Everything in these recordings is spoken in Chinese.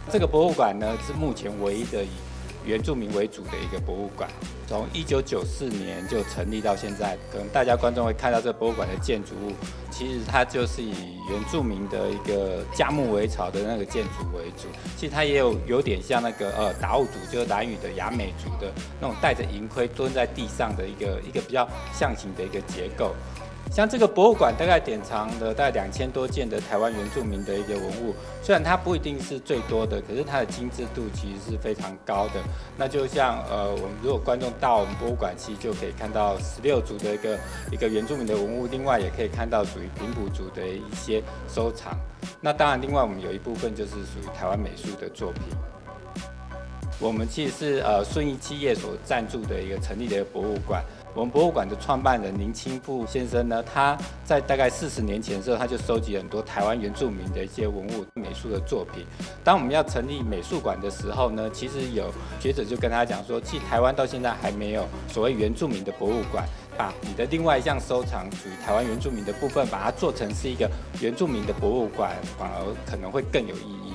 这个博物馆呢是目前唯一的以原住民为主的一个博物馆，从1994年就成立到现在，可能大家观众会看到这个博物馆的建筑物，其实它就是以原住民的一个架木围巢的那个建筑为主。其实它也有点像那个达悟族，就是兰屿的雅美族的那种戴着银盔蹲在地上的一个比较象形的一个结构。像这个博物馆大概典藏了大概2000多件的台湾原住民的一个文物，虽然它不一定是最多的，可是它的精致度其实是非常高的。那就像我们如果观众到我们博物馆，其实就可以看到16族的一个原住民的文物，另外也可以看到属于平埔族的一些收藏。那当然，另外我们有一部分就是属于台湾美术的作品。我们其实是顺义企业所赞助的一个成立的一个博物馆。我们博物馆的创办人林清富先生呢，他在大概40年前的时候，他就收集很多台湾原住民的一些文物、美术的作品。当我们要成立美术馆的时候呢，其实有学者就跟他讲说，其实台湾到现在还没有所谓原住民的博物馆，把你的另外一项收藏属于台湾原住民的部分，把它做成是一个原住民的博物馆，反而可能会更有意义。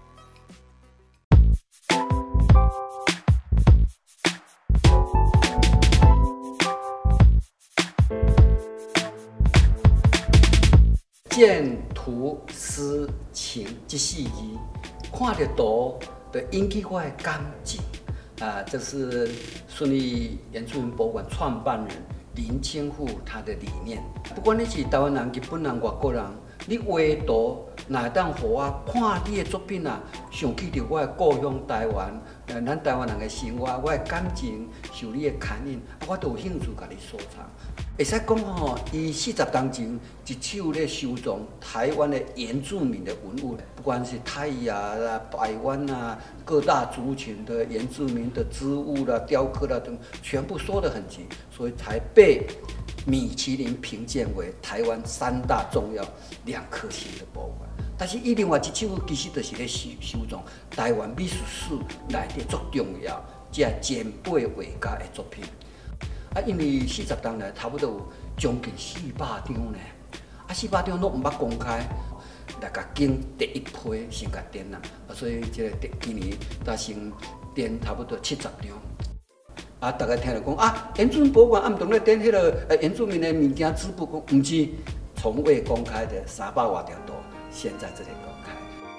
见图思情这4字，看着图就引起我的感情。这是顺利原住民博物馆创办人林清富他的理念。不管你是台湾人、日本人、外国人，你画图哪当互我看你的作品啊，想起着我的故乡台湾，咱台湾人的生活，我的感情受你的牵引，我都有兴趣甲你收藏。会使讲吼，伊40当前一手咧收藏台湾的原住民的文物，不管是泰雅啦、台湾啦、各大族群的原住民的织物啦、雕刻啦等，全部收得很齐，所以才被米其林评鉴为台湾3大重要2颗星的博物馆。但是伊另外一手其实就是咧收藏台湾美术史内底最重要这前辈画家的作品。因为40当来差不多有将近400张呢，400张都唔捌公开，来甲经第1批先甲展啦，所以这个今年才先展差不多70张。大家听了讲原住民博物馆毋同咧展迄个原住民的物件织布，讲唔是从未公开的300多张图，现在这里公开。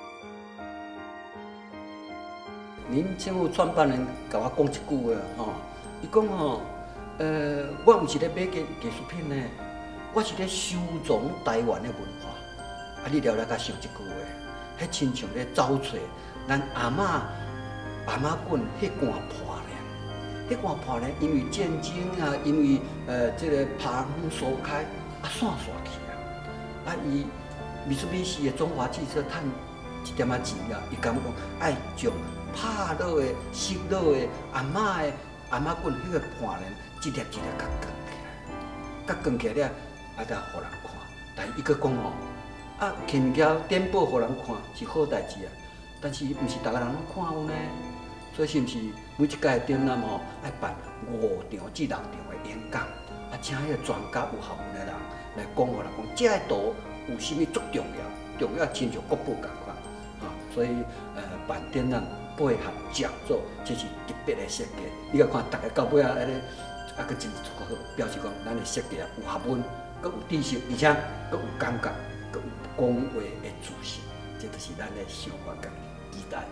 林清富创办人甲我讲一句话伊讲我唔是咧买艺术品呢，我是咧收藏台湾的文化。你了解想一句话，迄亲像咧找找咱阿嬷滚迄罐破咧，迄罐破咧，因为战争啊，因为这个旁疏开散去啊。伊美术比系的中华汽车赚1点仔钱了，伊感觉讲爱将拍落的、湿落的阿嬷滚迄个破咧。一粒一粒甲卷起来了，才互人看。但伊佫讲摕物件展报互人看是好代志啊，但是毋是逐个人拢看有呢？所以是毋是每一届的展览爱办5场至6场的演讲，请迄个专家有学问的人来讲互人讲，这个图有啥物足重要？重要亲像国宝共款所以办展览配合讲座，这是特别的设计。你甲看，逐个到尾啊，佫真足够好，表示讲咱的设计有学问，佫有知识，而且佫有感觉，佫有讲话的自信，这就是咱的想法甲期待。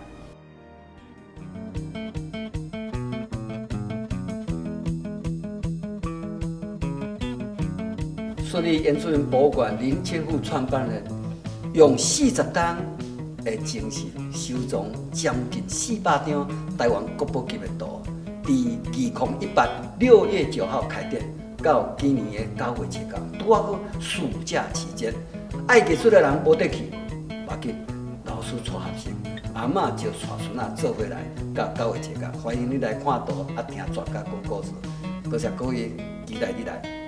顺利原住民博物馆林清富创办人用40张的精神收藏将近400张台湾国宝级的图。在2018 6月9号开展，到今年的9月7号，拄好暑假期间，爱艺术的人无得去，要紧老师带学生，阿嬷就带孙仔做伙来，到9月7号，欢迎你来看图，听专家讲故事。多谢各位，期待你来。